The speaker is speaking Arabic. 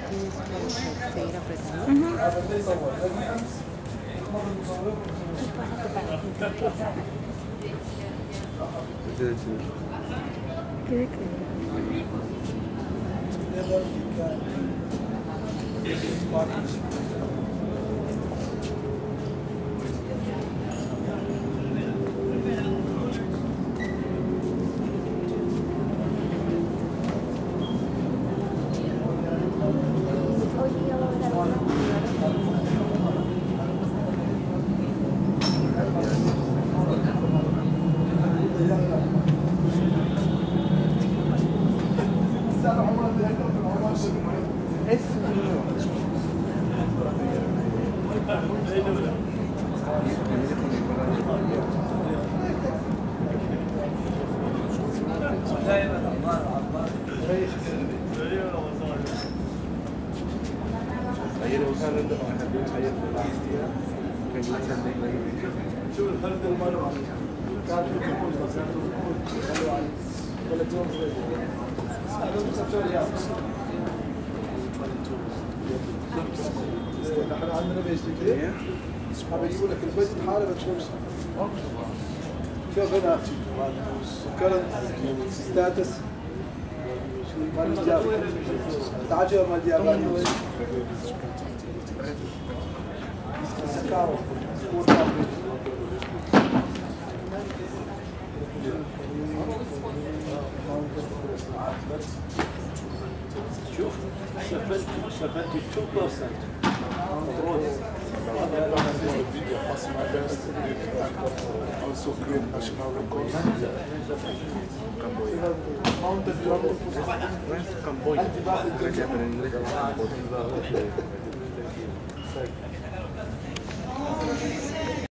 seguir apretando. ¿Qué de qué? احنا عندنا بيجي يقول لك البيت بحاله بتشوف شوف هنا current status مال الجاب تعجب مال الياباني شوف 72% also create national records. Camboya.